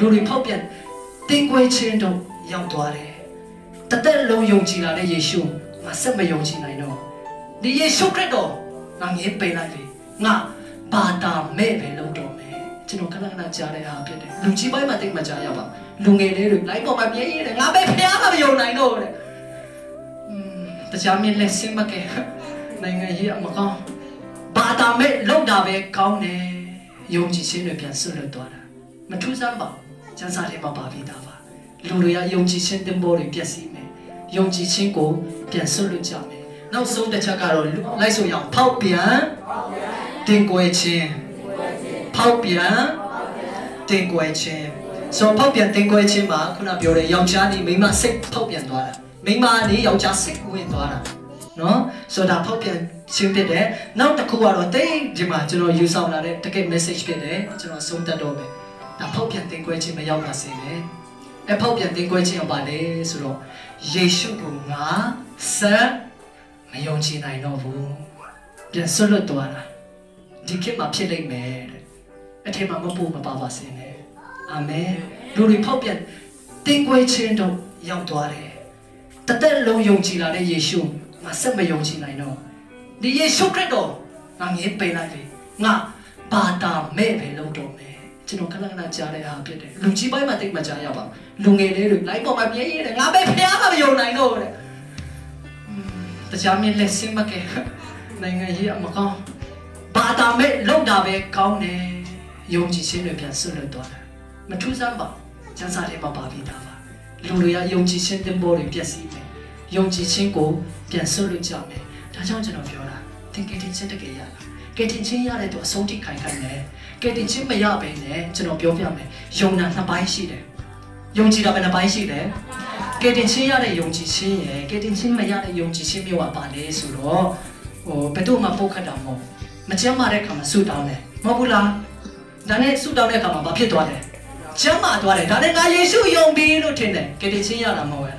လူတွေဖောက်ပြန်တင်းကွဲခြင်းတို့ရောက်သွားတယ်တသက်လုံးယုံကြည်လာတဲ့ယေရှုငါဆက်မယုံကြည်နိုင်တော့ဒီယေရှုခရစ်တော်ငါငြင်းပယ်လိုက်ပြီငါဘာသာမဲ့ပဲလုပ်တော့မယ်ကျွန်တော်ခဏခဏကြားတဲ့အားဖြစ်တယ်လူကြီးပိုင်းမှာတိတ်မကြားရပါလူငယ်လေးတွေလိုက်ပေါ်မှာမြဲရဲတယ်ငါပဲဖျားမယုံနိုင်တော့တဲ့တရားမြင်လက်စင်မကဲနိုင်ငံရေးအမကောင်းဘာသာမဲ့လောက်တာပဲကောင်းတယ်ယုံကြည်ခြင်းတွေပြန်ဆွတ်လွတ်သွားတာမထူးဆန်းပါကျမ်းစာထဲမှာပါပြီးသားပါလူတွေကယုံကြည်ခြင်းတင်ပေါ်တွေပြည့်စည်မယ်ယုံကြည်ခြင်းကိုပြန်ဆွတ်လွတ်ကြမယ်နောက်ဆုံးတစ်ချက်ကတော့လိုက်ဆိုရအောင်ဖောက်ပြန်တင်ကွယ်ခြင်းဖောက်ပြန်တင်ကွယ်ခြင်းဆိုဖောက်ပြန်တင်ကွယ်ခြင်းမှာခုနပြောတဲ့ယောက်ျားနဲ့မိန်းမစိတ်ဖောက်ပြန်သွားတာမိန်းမနဲ့ယောက်ျားစိတ်ဝင်သွားတာနော်ဆိုတာဖောက်ပြန်ခြင်းဖြစ်တယ်နောက်တစ်ခုကတော့တိတ်ဒီမှာကျွန်တော်ယူဆောင်လာတဲ့တကယ် message ဖြစ်တယ်ကျွန်တော်ဆုံးသက်တော့မယ်ဒါဖောက်ပြန်တင်ကွယ်ခြင်းမရောက်ပါစေနဲ့အဖောက်ပြန်တင်ကွယ်ခြင်းကပါလေဆိုတော့ယေရှုကိုငါဆက်မယုံကြည်နိုင်တော့ဘူးပြန်ဆွတ်လွတ်သွားတာဒီခေတ်မှာဖြစ်လိမ့်မယ်တဲ့အထက်မှာမပူမပါပါစေနဲ့အာမင်လူတွေဖောက်ပြန်တင်ကွယ်ခြင်းတို့ရောက်သွားတယ်တသက်လုံးယုံကြည်လာတဲ့ယေရှုငါဆက်မယုံကြည်နိုင်တော့ဒီယေရှုခရစ်တော်ငါငြင်းပယ်လိုက်ပြီငါဘာသာမဲ့ပဲလုပ်တော့မယ်ကျွန်တော်ခဏခဏကြားတဲ့အားဖြစ်တယ်လူကြီးပိုင်းမှာတိတ်မကြားရပါလူငယ်လေးတွေလိုက်ပေါ်မှာမြဲရဲတယ်ငါပဲဖျားမယုံနိုင်တော့တဲ့တရားမြင်လက်စင်မကဲနိုင်ငံရေးအမကောင်းဘာသာမဲ့လောက်တာပဲကောင်းတယ်ယုံကြည်ခြင်းတွေပြန်ဆွတ်လွတ်သွားတာမထူးဆန်းပါကျမ်းစာထဲမှာပါပြီးသားပါလူတွေကယုံကြည်ခြင်းတင်ပေါ်တွေပြည့်စည်မယ်ယုံကြည်ခြင်းကိုပြန်ဆွတ်လွတ်ကြမယ်ဒါကြောင့်ကျွန်တော်ပြောတာသင်ကယ်တင်ခြင်းတကယ်ရလားကယ်တင်ခြင်းရတဲ့သူအဆုံးထိခိုင်ခိုင်တယ်ကယ်တင်ခြင်းမရဘဲနဲ့ကျွန်တော်ပြောပြမယ်ယုံနာနှစ်ပိုင်းရှိတယ်ယုံကြည်တာပဲနှစ်ပိုင်းရှိတယ်ကယ်တင်ခြင်းရတဲ့ယုံကြည်ခြင်းရယ်ကယ်တင်ခြင်းမရတဲ့ယုံကြည်ခြင်းမျိုးကပါလေဆိုတော့ဘယ်သူမှပုတ်ခတ်တာမဟုတ်မကျမ်းမာတဲ့ခါမှာဆုတောင်းတယ်မဟုတ်ဘူးလားဒါနဲ့ဆုတောင်းတဲ့ခါမှာဘာဖြစ်သွားလဲကျမ်းမာသွားတယ်ဒါနဲ့ငါယေရှုယုံပြီလို့ထင်တယ်ကယ်တင်ခြင်းရတာမဟုတ်ရဲ့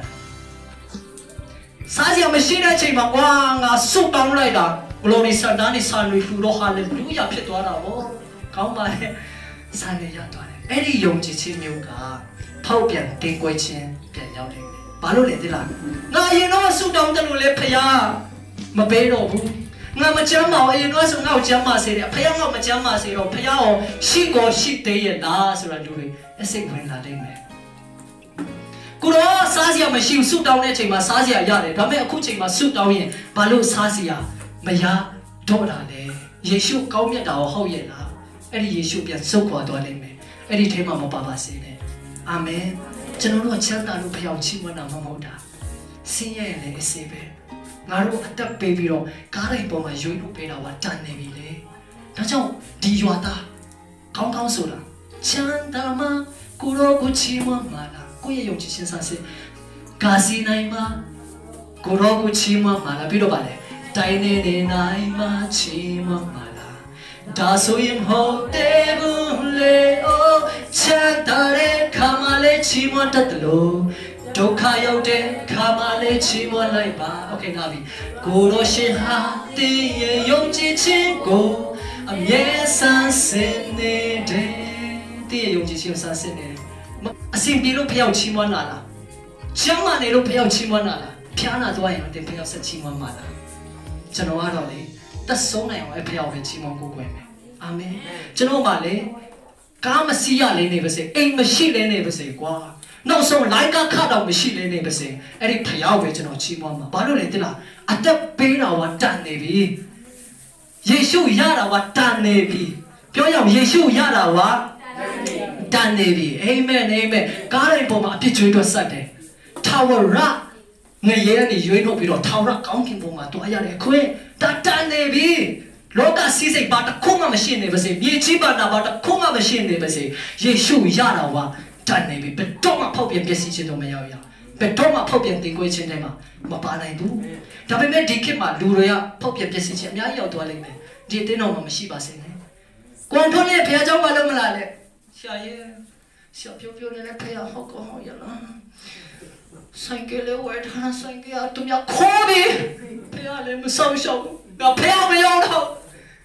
စားစရာမရှိတဲ့အချိန်မှာဝါငါဆုတောင်းလိုက်တာ glory စတာနဲ့ဆာလူထူတော့ hallelujah ဖြစ်သွားတာဗောကောင်းပါလေဆာနေရသွားတယ်အဲ့ဒီယုံကြည်ခြင်းမျိုးကဖောက်ပြန်တင်ကွယ်ခြင်းပြန်ရောက်တယ်ဘာလို့လဲသိလားငါအရင်တော့ဆုတောင်းတယ်လို့လေဖခင်မပေးတော့ဘူးငါမချမ်းပါဘူးအရင်တော့ဆိုငါ့ကိုချမ်းပါစေတယ်ဖခင်ကမချမ်းပါစေတော့ဖခင်ရောရှိကိုရှိသေးရဲ့လားဆိုတာလူတွေအစိတ်ဝင်လာနိုင်မယ်ကိုတော့စားစရာမရှိဘူးဆုတောင်းတဲ့အချိန်မှာစားစရာရတယ်ဒါပေမဲ့အခုချိန်မှာဆုတောင်းရင်ဘာလို့စားစရာမရတော့တာလဲယေရှုကောင်းမြတ်တာဟုတ်ရဲ့လားအဲ့ဒီယေရှုပြန်ဆုတ်ခွာသွားနိုင်မယ်အဲ့ဒီထဲမှာမပါပါစေနဲ့အာမင်ကျွန်တော်တို့ချမ်းသာလို့ဖျောက်ချီးမွမ်းတာမဟုတ်တာဆင်းရဲလေအစေပဲငါတို့အသက်ပေးပြီးတော့ကားတိုင်းပေါ်မှာရွေးလို့ပေးတာကတန်နေပြီလေဒါကြောင့်ဒီရွာသားကောင်းကောင်းဆိုတာချမ်းသာမှာကိုရောကိုချီးမွမ်းမှာလားကိုရဲ့ယုံကြည်ခြင်းစာစစ်ကာစီနိုင်မှာကိုရောကိုချီးမွမ်းမှာလားပြီးတော့ပါလေတိုင်းနေနေနိုင်မှာချီးမွမ်းမှာလားဒါဆိုရင်ဟုတ်တယ်ဘူးလေအိုးချမ်းသာတဲ့ခါမှလေချီးမွမ်းတတ်တယ်လို့ဒုက္ခရောက်တဲ့ခါမှလေချီးမွမ်းလိုက်ပါโอเคလာပြီကိုရောရှင်ဟာတင်းရဲ့ယုံကြည်ခြင်းကိုအမြဲဆန်းစစ်နေတယ်တင်းရဲ့ယုံကြည်ခြင်းဆန်းစစ်နေတယ်အစဉ်ပြေလို့ဖျောက်ချီးမွမ်းလာလားကျမ်းမာနေလို့ဖျောက်ချီးမွမ်းလာလားဖျားနာသွားရင်တင်ဖျောက်ဆက်ချီးမွမ်းမှာလားကျွန်တော်ကတော့လေသက်ဆုံးနိုင်အောင်အဖျောက်ပဲချီးမွမ်းကိုယ်ွယ်မယ်အာမင်ကျွန်တော်မှလေကားမစီးရလေးနေပါစေအိမ်မရှိလေးနေပါစေကွာနောက်ဆုံးလိုက်ကခတ်တော့မရှိလေးနေပါစေအဲ့ဒီဖျောက်ပဲကျွန်တော်ချီးမွမ်းမှာဘာလို့လဲသိလားအသက်ပေးတာကတန်နေပြီယေရှုရတာကတန်နေပြီပြောရအောင်ယေရှုရတာကတန်နေပြီအာမင်အာမင်ကားတိုင်းပေါ်မှာအပြစ်ကြွေးတော့ဆက်တယ်ထာဝရငရဲနေရွေးလို့ပြီးတော့ထာဝရကောင်းကင်ဘုံမှာတွားရတယ်ခွင့်တန်နေပြီလောကစီးစိတ်ဘာတခုမှမရှိနေပါစေမြေကြီးဘာနာဘာတခုမှမရှိနေပါစေယေရှုရတာကတန်နေပြီဘယ်တော့မှဖောက်ပြန်ပျက်စီးခြင်းတော့မရောက်ရဘယ်တော့မှဖောက်ပြန်တင်ကွေးခြင်းတွေမှာမပါနိုင်ဘူးဒါပေမဲ့ဒီခေတ်မှာလူတွေကဖောက်ပြန်ပျက်စီးခြင်းအများကြီးရောက်သွားလိမ့်မယ်ဒီအတင်းတော်မှာမရှိပါစေနဲ့ကွန်ထွန်းနဲ့ဖះเจ้าမလို့မလားလေရှာရဲ့ရှာပြောနေတဲ့ဖះဟုတ်ကောဟုတ်ရလားဆိုင်ကလေးဝယ်ထားဆိုင်ကသူများခေါ်ပြီဖះလည်းမဆောင်ရှောက်ငါဖះမရောက်တော့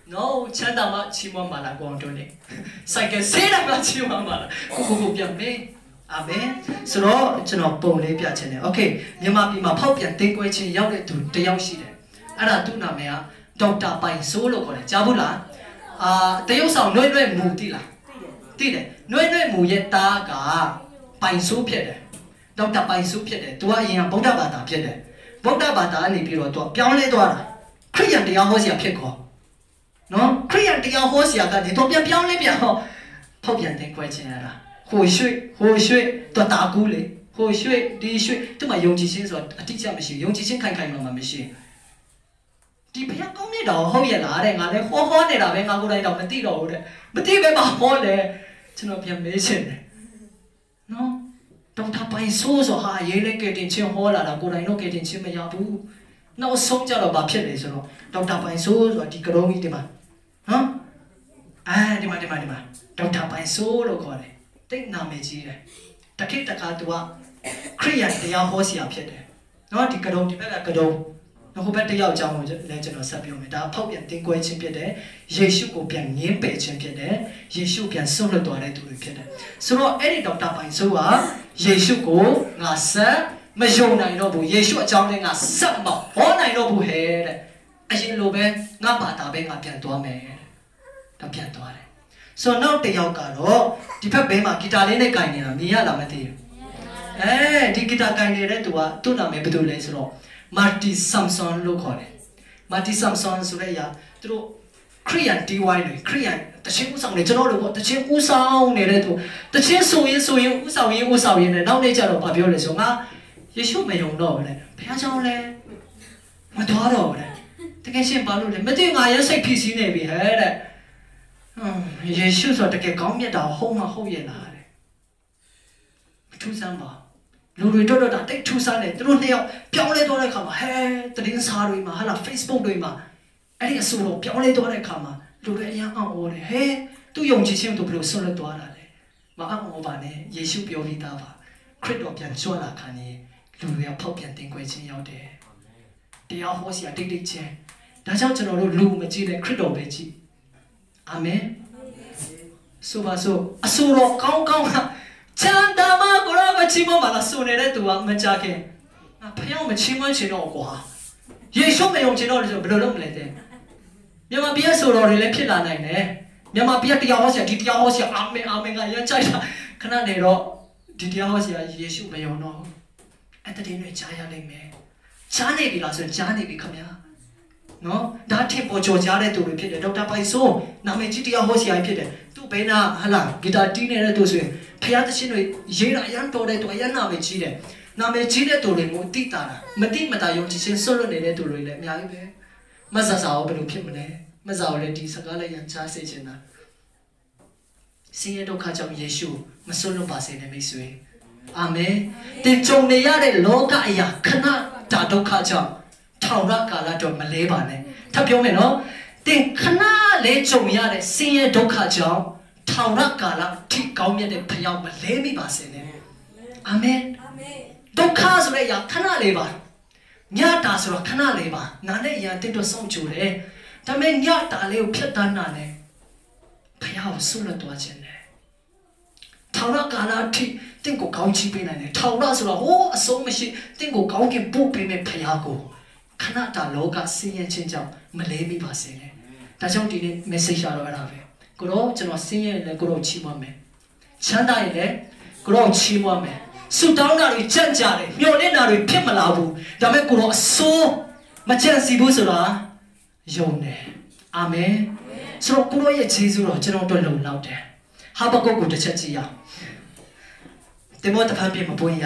no ချမ်းသာမှချီးမွမ်းပါလားကိုအောင်တို့လေစိုက်ကဆေးတာမှချီးမွမ်းပါလားကိုပြန်မေးအာမင်ဆိုတော့ကျွန်တော်ပုံလေးပြချင်တယ်โอเคမြန်မာပြည်မှာဖောက်ပြန်တင်းကွဲခြင်းရောက်တဲ့သူတယောက်ရှိတယ်အဲ့ဒါသူ့နာမည်ကဒေါက်တာပိုင်ဆိုးလို့ခေါ်တယ်ကြားဘူးလားတရုတ်ဆောင်နှွဲ့နှွဲ့မူတိလားတိတယ်နှွဲ့နှွဲ့မူရဲ့သားကပိုင်ဆိုးဖြစ်တယ်ဒေါက်တာပိုင်ဆိုးဖြစ်တယ်သူကအရင်ကဗုဒ္ဓဘာသာဖြစ်တယ်ဗုဒ္ဓဘာသာကနေပြီးတော့သူပြောင်းလဲသွားတာခရစ်ယာန်တရားဟောဆရာဖြစ်ကောနော်ခရစ်ယာန်တရားဟောဆရာကနေတော့ပြောင်းလဲပြန်ဟောဖောက်ပြန်တင်းကွဲခြင်းရတာဟိုရွှေ့တော့တာကူးလေဟိုရွှေ့ဒီရွှေ့သူမှယုံကြည်ခြင်းဆိုတော့အတိအကျမရှိဘူးယုံကြည်ခြင်းခိုင်ခိုင်မာမာမရှိဒီဘုရားကောင်းမြတ်တော်ဟုတ်ရဲ့လားတဲ့ငါလည်းဟောနေတာပဲငါကိုယ်တိုင်တော့မသိတော့ဘူးတဲ့မသိပဲမဟောတယ်ကျွန်တော်ပြန်မေးချင်တယ်နော်ဒေါက်တာပိုင်ဆိုးဆိုဟာရေးလေကတင်ချင်းဟောလာတာကိုယ်တိုင်တော့ကတင်ချင်းမရဘူးနောက်ဆုံးကြတော့ဘာဖြစ်လဲဆိုတော့ဒေါက်တာပိုင်ဆိုးဆိုတာဒီကရုံးကြီးဒီမှာနော်ဒီမှာဒေါက်တာပိုင်ဆိုးလို့ခေါ်တယ်တိတ်နာမည်ကြီးတယ်တခိတခါသူကခရိယန်တရားဟောဆရာဖြစ်တယ်နော်ဒီကတုံဒီဘက်ကကတုံဟိုဘက်တယောက်အကြောင်းကိုလည်းကျွန်တော်ဆက်ပြောမယ်ဒါဖောက်ပြန်တင်းကွဲခြင်းဖြစ်တယ်ယေရှုကိုပြန်ငင်းပယ်ခြင်းဖြစ်တယ်ယေရှုပြန်ဆွတ်လွတ်သွားတဲ့သူတွေဖြစ်တယ်ဆိုတော့အဲ့ဒီဒေါက်တာပိုင်ဆိုးကယေရှုကိုငါဆက်မယုံနိုင်တော့ဘူးယေရှုအကြောင်းလည်းငါဆက်မဟောနိုင်တော့ဘူးဟဲ့တဲ့အရင်လိုပဲငါဘာသာပဲငါပြန်သွားမယ်တော့ပြန်သွားတယ်ဆိုတော့နောက်တစ်ယောက်ကတော့ဒီဘက်ဘေးမှာဂီတာလေးနဲ့ကင်နေတာမြင်ရလားမသိဘူးဒီဂီတာကင်နေတဲ့သူကသူ့နာမည်ဘယ်လိုလဲဆိုတော့မာတီဆမ်ဆွန်လို့ခေါ်တယ်မာတီဆမ်ဆွန်ဆိုတဲ့အရာသူတို့ခရိယန် DY တွေခရိယန်တချင်းဥဆောင်နေကျွန်တော်တို့ကတချင်းဥဆောင်နေတဲ့သူတချင်းဆိုရင်ဥဆောင်ရင်နဲ့နောက်နေ့ကျတော့ဗာပြောလဲဆိုငါယေရှုမယုံတော့ဘူးလေဘုရားကြောင့်လဲမတော်တော့ဘူးလေတကယ်ရှင်းပါလို့လေမသိငါရစိတ်ဖြစ်စီးနေပြီဟဲ့တဲ့ယေရှုဆိုတကယ်ကောင်းမြတ်တာဟုတ်မှဟုတ်ရဲ့လားတဲ့ထူးဆန်းပါလူတွေတော့တာတိတ်ထူးဆန်းတယ်သူတို့နှစ်ယောက်ပြောင်းလဲသွားတဲ့အခါမှာဟဲသတင်းစာတွေမှာဟာလား Facebook တွေမှာအဲ့ဒီအဆိုတော့ပြောင်းလဲသွားတဲ့အခါမှာလူတွေအရင်အော်တယ်ဟဲသူယုံကြည်ခြင်းတို့ဘယ်လိုဆွတ်လွတ်သွားတာလဲမအော်ပါနဲ့ယေရှုပြောပြီးသားပါခရစ်တော်ပြန်ကြွလာခါနေလူတွေကဖောက်ပြန်တင်ခွဲခြင်းရောက်တယ်တရားဟောဆရာတိတ်ချင်းဒါကြောင့်ကျွန်တော်တို့လူမကြည့်တဲ့ခရစ်တော်ပဲကြည့်အာမင်ဆိုပါစို့အဆိုတော်ကောင်းကချမ်းသာမကိုရောမချီးမွမ်းပါလားဆိုနေတဲ့သူကမကြခင်ငါဖျောင်းမချီးမွမ်းချင်တော့ကွာယေရှုမယုံချင်တော့လို့ဆိုဘယ်လိုလုပ်မလဲတဲ့မြန်မာပြည်ဆိုတော်တွေလည်းဖြစ်လာနိုင်တယ်မြန်မာပြည်တရားဟောဆရာဒီတရားဟောဆရာအာမင်ကရမ်းကြိုက်တာခဏနေတော့ဒီတရားဟောဆရာယေရှုမယုံတော့အဲ့တဲ့တွေကြားရလိမ့်မယ်ကြားနေပြီလားဆိုကြားနေပြီခင်ဗျာနော်ဒါထင်ပေါ်ကြော်ကြားတဲ့သူတွေဖြစ်တယ်ဒေါက်တာပိုင်ဆိုးနာမည်ကြီးတရားဟောဆရာဖြစ်တယ်သူ့ဘေးနာဟလာဂီတာတီးနေတဲ့သူဆိုရင်ဖျားသရှင်တွေရေးတာအရန်တော်တဲ့သူအရန်နာမည်ကြီးတယ်နာမည်ကြီးတဲ့သူတွေကိုတိတာမတိမတာယုံကြည်ခြင်းဆွတ်လွတ်နေတဲ့သူတွေလည်းအများကြီးပဲမဆာဆာရောဘယ်လိုဖြစ်မလဲမဆာရောလည်းဒီစကားလည်းရန်ချစေချင်တာဆင်းရဲဒုက္ခကြောင့်ယေရှုမဆွတ်လွတ်ပါစေနဲ့မိတ်ဆွေအာမင်တင်ကြုံနေရတဲ့လောကအရာခဏတာဒုက္ခကြောင့်ထောင်ရကာလတော့မလဲပါနဲ့ထပ်ပြောမယ်နော်တင်ခဏလေးကြုံရတဲ့ဆင်းရဲဒုက္ခကြောင့်ထောင်ရကာလထိကောင်းမြတ်တဲ့ဖယောင်းမလဲမိပါစေနဲ့အာမင်ဒုက္ခဆိုတဲ့အရာခဏလေးပါညတာဆိုတော့ခဏလေးပါနာနဲ့ရန်တိတ်တော့ဆုံးချူတယ်ဒါပေမဲ့ညတာလေးကိုဖြတ်တန်းတာနဲ့ဖယောင်းဆွလွတ်သွားခြင်းနဲ့ထောင်ရကာလထိတင့်ကိုကောင်းချီးပေးနိုင်တယ်ထောင်ရဆိုတော့ဟိုးအဆုံးမရှိတင့်ကိုကောင်းကင်ပို့ပေးမဲ့ဖယောင်းကိုခဏတာလောကဆင်းရဲခြင်းကြောင့်မလဲမိပါစေနဲ့ဒါကြောင့်ဒီနေ့ message ရတော့အဲ့ဒါပဲကိုတော့ကျွန်တော်ဆင်းရဲလည်းကိုတော့ချီးမွမ်းမယ်ချမ်းသာရင်လည်းကိုတော့ချီးမွမ်းမယ်ဆုတောင်းတာတွေကြံ့ကြတယ်မျှော်လင့်တာတွေဖြစ်မလာဘူးဒါပေမဲ့ကိုတော့အစိုးမကြံစီဘူးဆိုတာယုံတယ်အာမင်ဆိုတော့ကိုတော့ရဲ့ခြေစွတော့ကျွန်တော်တို့လုံလောက်တယ်ဟာဘကုတ်ကိုတစ်ချက်ကြည့်ရအောင်တေမောတဖန်ပြေမပွင့်ရ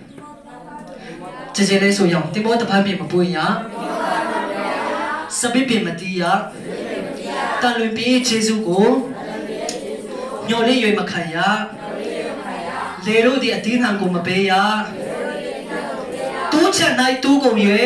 ကျေလေးဆိုရင်တေမောတဖန်ပြေမပွင့်ရစပိပြေမတီးရတန်လွင်ပြေခြေစွကိုညှော်လေးရွေမခံရလေတို့ဒီအတင်းဟန်ကိုမပေးရတူးချက်နိုင်တူးကုန်၍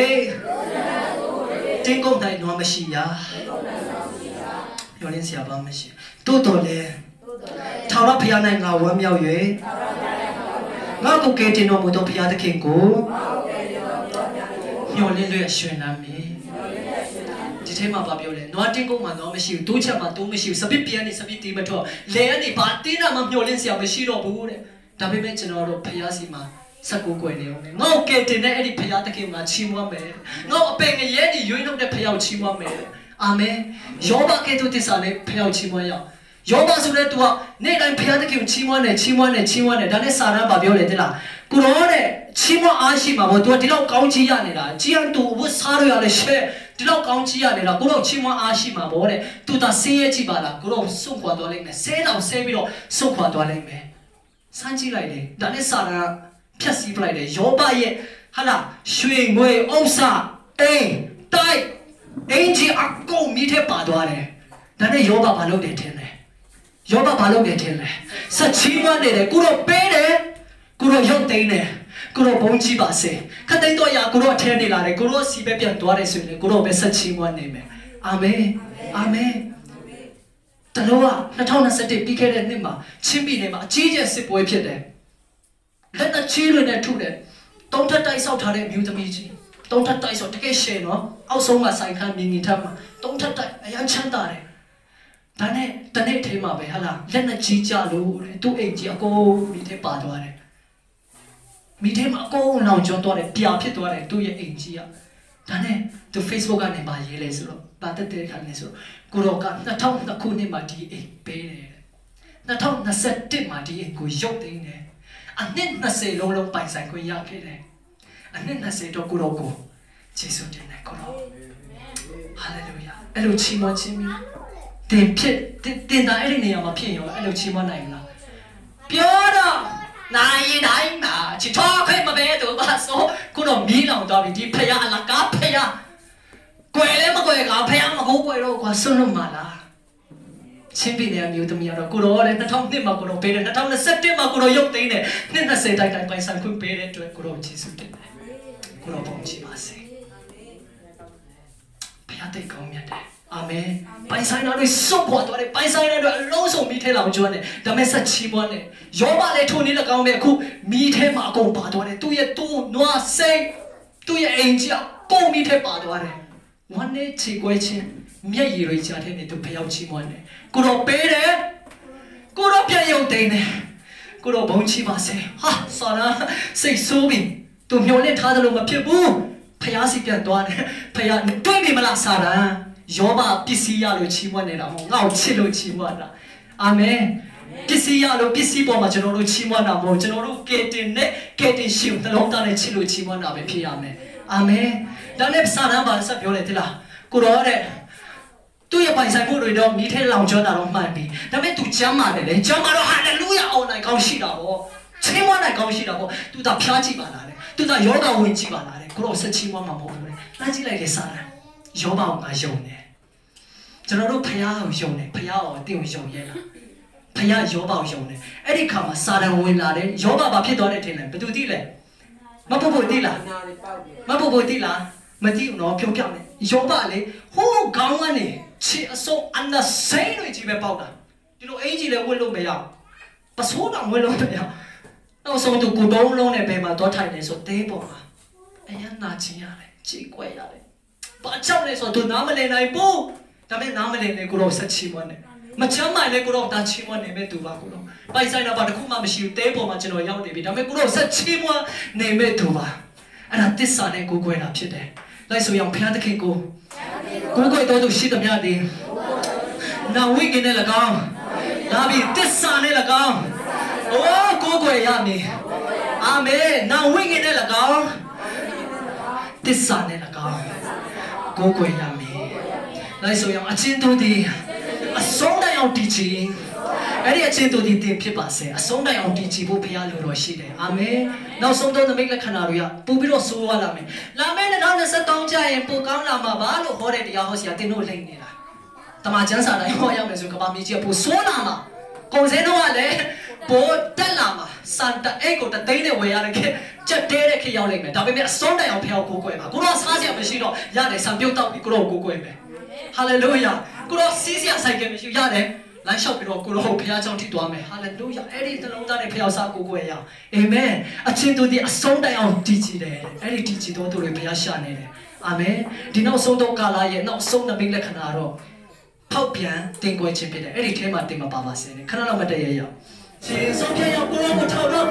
တင်းကုန်နိုင်တော့မရှိရညှော်လင်းစရာဘာမရှိတိုးတော်လေထောင်ရဖျားနိုင်ငါဝမ်းမြောက်၍ငါကိုကဲတင်တော်မူသောဖျားသခင်ကိုညှော်လင်းလို့ရွှင်နာမည်ဒဒီထဲမှာပြောလဲနွားတင်းကုန်းမှာနွားမရှိဘူးတိုးချက်မှာတိုးမရှိဘူးစပစ်ပြန်နေစပစ်တီးမထွက်လဲကနေဘာတင်းတာမှမျောလင်းစရာမရှိတော့ဘူးတဲ့ဒါပေမဲ့ကျွန်တော်တို့ဖျားစီမှာစက်ကိုကွယ်နေအောင်ငေါ့ကဲတင်တဲ့အဲ့ဒီဖျားတခင်မှာချီးမွမ်းမယ်ငေါ့အပင်ငရဲဒီရွေးနှုတ်တဲ့ဖျားကိုချီးမွမ်းမယ်အာမင်ယောဘကဲ့သို့တစ္ဆာနဲ့ဖျားကိုချီးမွမ်းရအောင်ယောဘဆိုတဲ့သူကနေ့တိုင်းဖျားတခင်ကိုချီးမွမ်းတယ်ဒါနဲ့စာရန်ဘာပြောလဲတဲ့လားကိုရောတဲ့ချီးမွမ်းအားရှိမှာပေါ့သူကဒီလောက်ကောင်းချီးရနေတာကြီးအောင်သူဝတ်စားရရလဲရှဲဒီလောက်ကောင်းချီးရနေတာကိုတော့ချီးမွမ်းအားရှိမှာပေါ့တဲ့သူသာဆင်းရဲကြည့်ပါလားကိုတော့စွန့်ခွာသွားလိမ့်မယ်ဆဲတော့ဆဲပြီးတော့စွန့်ခွာသွားလိမ့်မယ်စမ်းကြည့်လိုက်လေဒါနဲ့စာရန်ဖြတ်စည်းပလိုက်တယ်ယောဘရဲ့ဟာလားရွှေငွေဥစ္စာအိမ်တိုက်အင်ဂျီအကုန်မိထဲပါသွားတယ်ဒါနဲ့ယောဘဘာလုပ်တယ်ထင်လဲယောဘဘာလုပ်တယ်ထင်လဲစချီးမွမ်းနေတယ်ကိုတော့ပေးတယ်ကိုတော့ရုပ်သိမ်းတယ်ကိုတော့ဘုံကြီးပါစေခတ်သိမ်းတော့ရကိုတော့ထဲနေလာတယ်ကိုတော့စီပဲပြန်သွားတယ်ဆိုရင်ကိုတော့ပဲစချီးမွမ်းနေမယ်အာမင်အာမင်တလောက2021ပြီးခဲ့တဲ့နှစ်မှာချင်းပြည်နယ်မှာအကြီးကျယ်စစ်ပွဲဖြစ်တယ်လက်နက်ကြီးတွေနဲ့ထုတယ်တုံးထက်တိုက်ဆောက်ထားတဲ့မြို့သမီးကြီးတုံးထက်တိုက်ဆောက်တကယ်ရှယ်နော်အောက်ဆုံးကဆိုင်ခန်းမြင်မြင်ထပ်မှာတုံးထက်တိုက်အရန်ချမ်းသာတယ်ဒါနဲ့တနေ့ထဲမှာပဲဟာလားလက်နက်ကြီးကြလို့တဲ့သူ့အိမ်ကြီးအကုန်မိထဲပါသွားတယ်မိထဲမှာအကုန်လောင်ကျွမ်းသွားတယ်ပြာဖြစ်သွားတယ်သူ့ရဲ့အိမ်ကြီးကဒါနဲ့သူ Facebook ကနေပါရေးလဲဆိုတော့ပါတက်တဲ့ခါနေဆိုကိုရောက2002ခုနှစ်မှာဒီအိမ်ပေးတယ်2021မှာဒီအိမ်ကိုရုပ်သိမ်းတယ်အနှစ်20လုံးပိုင်ဆိုင်ခွင့်ရခဲ့တယ်အနှစ်20တော့ကိုရောကိုယေရှုတင်တယ်ကိုရောဟာလေလုယာအဲ့လိုချီးမွမ်းခြင်းမျိုးတင်တာအဲ့ဒီနေရာမှာဖြစ်ရောအဲ့လိုချီးမွမ်းနိုင်မလားပြောတော့နိုင်တိုင်းမှာချစ်တော်ခွင့်မပဲတော့ပါဆိုကိုတော့မီးလောင်သွားပြီဒီဖယားအလကားဖယားကွယ်လဲမကွယ်ကောင်ဖယားမကိုကွယ်တော့ကွာဆွလို့မလားချင်းပြည်နယ်မျိုးသမီးကတော့ကိုတော့လေ2002မှာကိုတော့ပေးတယ်2021မှာကိုတော့ရုပ်သိမ်းတယ်20တိုက်ပိုင်ဆိုင်ခွင့်ပေးတဲ့အတွက်ကိုတော့ယေရှုတင်တယ်ကိုတော့ဘုန်းကြီးပါစေဖယားတိတ်ကောင်းမြတ်တယ်အာမင်ပိုင်ဆိုင်တော်တွေစုပ်ပေါ်သွားတယ်ပိုင်ဆိုင်တော်တွေအလုံးစုံမိထဲလောင်ကျွမ်းတယ်ဒါမဲ့ဆက်ချီးမွမ်းတယ်ယောဘလည်းထိုနည်း၎င်းပဲအခုမိထဲမှာအကုန်ပါသွားတယ်သူ့ရဲ့တူနွားစိတ်သူ့ရဲ့အိမ်ကြီးအကုန်မိထဲပါသွားတယ်ဝမ်းနဲ့ချီကွဲခြင်းမျက်ရည်တွေကြားထဲနေသူဖျောက်ချီးမွမ်းတယ်ကိုတော့ပေးတယ်ကိုတော့ပြန်ရုပ်သိမ်းတယ်ကိုတော့ဘုံချီးပါစေဟာစာနာစိတ်ဆိုးပြီသူမျောလင့်ထားသလိုမဖြစ်ဘူးဖျားစီပြန်သွားတယ်ဖျားတွေ့ပြီမလားစာနာယောဘပစ္စည်းရလို့ချီးမွမ်းနေတာမဟုတ်ငါ့ကိုချစ်လို့ချီးမွမ်းတာအာမင်ပစ္စည်းရလို့ပစ္စည်းပေါ်မှာကျွန်တော်တို့ချီးမွမ်းတာမဟုတ်ကျွန်တော်တို့ကယ်တင်နဲ့ကယ်တင်ရှင်နှလုံးသားနဲ့ချစ်လို့ချီးမွမ်းတာပဲဖြစ်ရမယ်အာမင်ဒါနဲ့စာရန်ဘာဆက်ပြောလဲတိလားကိုရောတဲ့သူ့ရဲ့ပိုင်ဆိုင်မှုတွေတော့မိထဲလောင်ကျွမ်းတာတော့မှန်ပြီဒါပေမဲ့သူကျမ်းမာတယ်လေကျမ်းမာတော့ဟာလေလုယာအောင်နိုင်ကောင်းရှိတာပေါ့ချီးမွမ်းနိုင်ကောင်းရှိတာပေါ့သူသာဖျားကြည့်ပါလားလေသူသာယောဂဝင်ကြည့်ပါလားလေကိုရောဆက်ချီးမွမ်းမှာမဟုတ်ဘူးလေလမ်းကြည့်လိုက်လေစာရန်ယောဘကိုငါယုံတယ်ကျွန်တော်တို့ဖယားကိုယုံတယ်ဖယားကိုအတင်းကိုယုံရဲလားဖယားယောဘကိုယုံတယ်အဲ့ဒီခါမှာစာတန်ဝင်လာတယ်ယောဘဘာဖြစ်သွားတယ်ထင်လဲဘယ်သူသိလဲမဖို့သိလားမဖို့သိလားမသိဘူးနော်ပြောပြမယ်ယောဘလေဟိုးခေါင်းကနေခြေအစုံအနာစိမ့်တွေကြီးပဲပေါက်တာဒီလိုအင်ကြီးလည်းဝတ်လို့မရပစိုးတောင်ဝတ်လို့မရနောက်ဆုံးသူကိုတုံးလုံးနဲ့ဘယ်မှာတော့ထိုင်နေဆိုတဲပေါ်မှာအယံနာချင်းရတယ်ခြေကွဲရတယ်ဘာကြောင့်လဲဆိုတော့သူနားမလည်နိုင်ဘူးဒါပေမဲ့နားမလည်နေကိုတော့ဆက်ချီမွန်းတယ်မချမ်းမိုင်လေကိုတော့တာချီမွန်းနေမဲ့သူပါကိုတော့ပိုင်ဆိုင်တာဘာတစ်ခုမှမရှိဘူးတဲပေါ်မှာကျွန်တော်ရောက်နေပြီဒါပေမဲ့ကိုတော့ဆက်ချီမွန်းနေမဲ့သူပါအဲ့ဒါတစ္ဆာနဲ့ကိုကွယ်တာဖြစ်တယ်လိုက်ဆိုရင်ဘုရားသခင်ကိုကွယ်တော်သူရှိသမျှတည်းနာဝိကနဲ့၎င်းလာပြီးတစ္ဆာနဲ့၎င်းအိုးကိုကွယ်ရမည်အာမင်နာဝိကနဲ့၎င်းတစ္ဆာနဲ့၎င်းကိုကွယ်ရမည်လိုက်ဆိုရင်အချင်းတို့ဒီအဆုံးတိုင်အောင်တည်ချင်အဲ့ဒီအချင်းတို့ဒီတင်ဖြစ်ပါစေအဆုံးတိုင်အောင်တည်ချင်ဖို့ဘုရားလိုတော်ရှိတယ်အာမင်နောက်ဆုံးတော့သမိတ်လက္ခဏာတွေကပို့ပြီးတော့ဆိုးရလာမယ်လာမယ့်2023ကျရင်ပိုကောင်းလာမှာပါလို့ဟောတဲ့တရားဟောဆရာတင်တို့လိမ့်နေတာတမန်ကျမ်းစာတိုင်းဟောရမယ်ဆိုကဘာမြေကြီးကပိုဆိုးလာမှာကုန်စည်တော့ကလည်းပိုတက်လာမှာစန်တာအိတ်ကိုတသိန်းနဲ့ဝယ်ရတဲ့ခေကြက်တဲတဲ့ခေရောက်လိမ့်မယ်ဒါပေမဲ့အဆုံးတိုင်အောင်ဖျောက်ကိုကိုွယ်ပါကိုတော့စားစရာမရှိတော့ရတယ်ဆံပြုတ်တော့ပြီးကိုတော့ကိုကိုွယ်မယ်ဟာလေလုယာကိုတော့စီးစရာဆိုင်ကမရှိရတယ်လမ်းလျှောက်ပြီးတော့ကိုတော့ဘုရားကြောင့်ထိသွားမယ်ဟာလေလုယာအဲ့ဒီသလုံးသားနဲ့ဖျောက်စားကိုကိုွယ်ရအာမင်အချင်းတို့ဒီအဆုံးတိုင်အောင်တည်ကြည်တယ်အဲ့ဒီတည်ကြည်တော်သူတွေဘုရားရှာနေတယ်အာမင်ဒီနောက်ဆုံးသောကာလရဲ့နောက်ဆုံးနမိတ်လက္ခဏာတော့ဖောက်ပြန်တင်ကွယ်ခြင်းဖြစ်တယ်အဲ့ဒီထဲမှာတင်မပါပါစေနဲ့ခဏလောက်မတည့်ရရအောင်ရှင်ဆုံးဖြတ်ရောက်ကိုရောကိုထောက်တော့